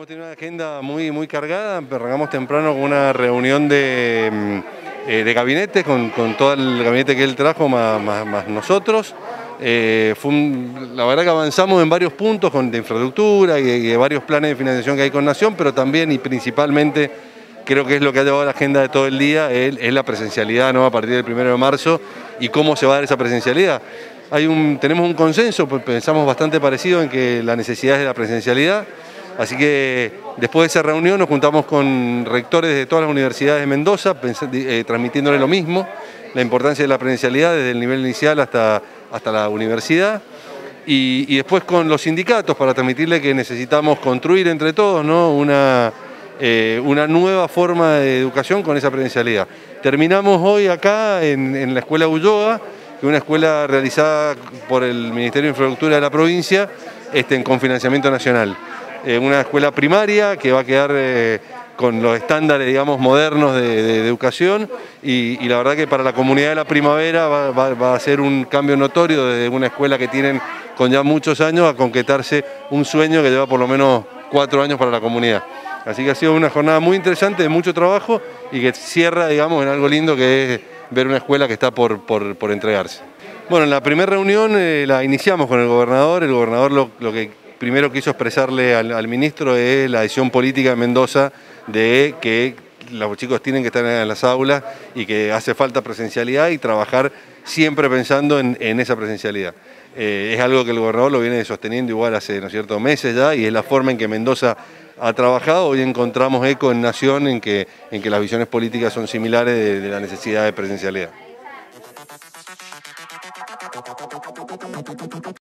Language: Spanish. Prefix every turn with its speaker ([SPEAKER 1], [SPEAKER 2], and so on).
[SPEAKER 1] tenido una agenda muy cargada. Arrancamos temprano con una reunión de gabinete, con todo el gabinete que él trajo, más nosotros. La verdad que avanzamos en varios puntos de infraestructura y de varios planes de financiación que hay con Nación, pero también y principalmente creo que es lo que ha llevado a la agenda de todo el día, es la presencialidad, ¿no? A partir del 1 de marzo y cómo se va a dar esa presencialidad. Tenemos un consenso, pues pensamos bastante parecido en que la necesidad es de la presencialidad, así que después de esa reunión nos juntamos con rectores de todas las universidades de Mendoza, transmitiéndole lo mismo, la importancia de la presencialidad desde el nivel inicial hasta la universidad, y después con los sindicatos para transmitirle que necesitamos construir entre todos, ¿no? una nueva forma de educación con esa presencialidad. Terminamos hoy acá en la Escuela Ulloa, que es una escuela realizada por el Ministerio de Infraestructura de la provincia, con financiamiento nacional. Una escuela primaria que va a quedar con los estándares, digamos, modernos de educación, y la verdad que para la comunidad de la Primavera va a ser un cambio notorio desde una escuela que tienen con ya muchos años a concretarse un sueño que lleva por lo menos 4 años para la comunidad. Así que ha sido una jornada muy interesante, de mucho trabajo y que cierra, digamos, en algo lindo que es ver una escuela que está por entregarse. Bueno, en la primera reunión la iniciamos con el gobernador lo que primero quiso expresarle al ministro es la decisión política de Mendoza de que los chicos tienen que estar en las aulas y que hace falta presencialidad y trabajar siempre pensando en esa presencialidad. Es algo que el gobernador lo viene sosteniendo igual hace, ¿no es cierto?, meses ya, y es la forma en que Mendoza ha trabajado. Hoy encontramos eco en Nación en que las visiones políticas son similares de la necesidad de presencialidad.